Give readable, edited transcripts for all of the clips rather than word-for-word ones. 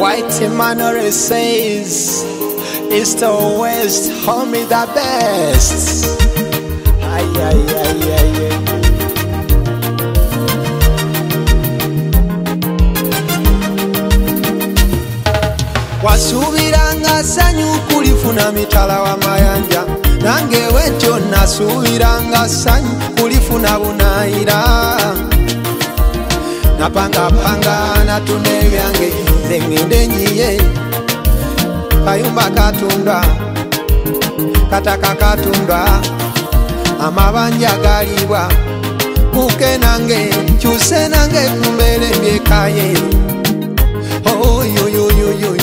White Emmanuel says, East or West, homie the best. Ay, ay, ay, ay, ay. Wasubiranga sanyu kulifuna mitala wa mayanja, nange wetyo nasubiranga sanyu kulifuna bunaira. Napanga panga natune byange zengende nyiye, kayumba katunda kataka katunda, amabanja galibwa kuke nange kyuse nange kumbele byekaye. Oh yo yo yo yo,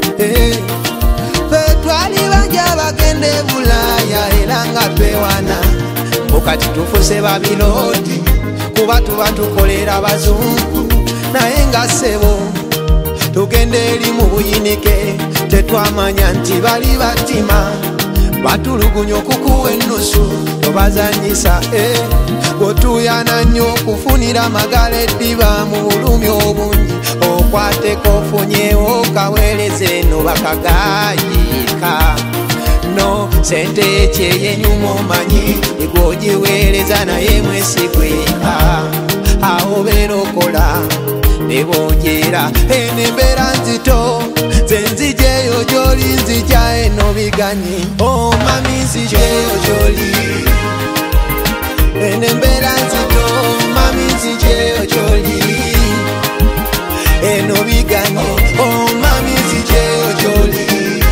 twali banja bagende Bulaya era nga twewana, mbukati tufuse babiloti kuba tuba tukolera bazungu, naye nga sebo tugende eri mu buyinike tetwamanya nti bali batima batulugunya okukuwa ennusu tobazanyisa. Gotuyana nnyo okufunira amagala eddiba mu bulumi obungi, okwateko ofunyewo kaweereze no bakagayika. No sente ekyeyenyuma omanyi igwogiweereza naye mwesigweka, awo beerokola ne bongera. Eno embeera nzito ze nzijeyo gy'oli nzija eno biganyi. Oh mami nzijeyo gy'oli, eno embeera nzito mami nzijeyo gy'oli, eno biganyi. Oh mami nzijeyo gy'oli,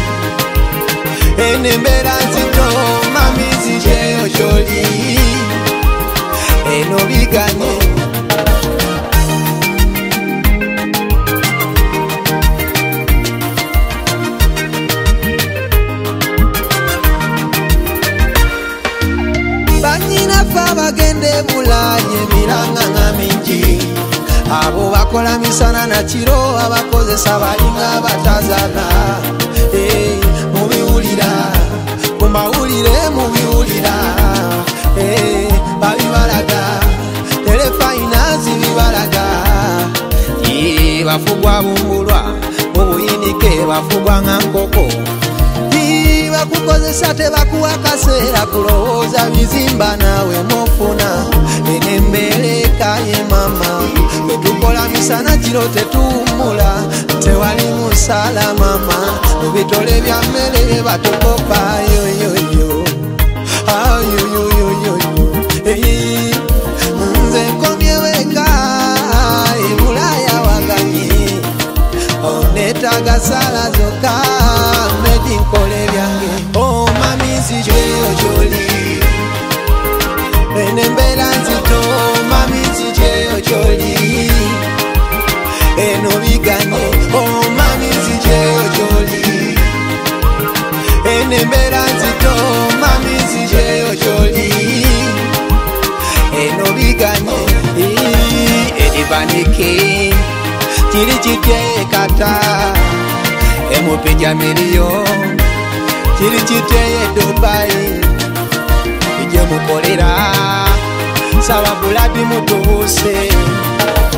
eno embeera nzito mami nzijeyo gy'oli, eno biganyi. Bagende Bulaya emiranga mingi, abo bakola misana na kiro, abakozesa balinga batazana. Mubiwulira ku mawulire, mubiwulira babibalaga, telefayinansi bibalaga. Bafugwa bumbulwa mu buyinike, bafugwa nga nkoko, bakukozesa tebakuwa kaseera kulowooza bizimba nawe mufuna. Eno embeera ekaye mama, betukola misana kiro tetuwummula, tewali musala mama, mu bitole bya mmere bye batukopa. Yoyoyo ayoyoyoyo, nze nkomyewo eka e Bulaya waganye, onetaaga sala zokka medi nkole byange. Oh mami nzijeyo gy'oli, eno embeera nzito mami nzijeyo gy'oli, eno biganye. Oh mami nzijeyo gy'oli, eno embeera nzito mami nzijeyo gy'oli, eno biganye. Edibanike kiri kityekata emupija miliyon, kiri kiteye Dubai ije mukolera, saba buladi mutuuse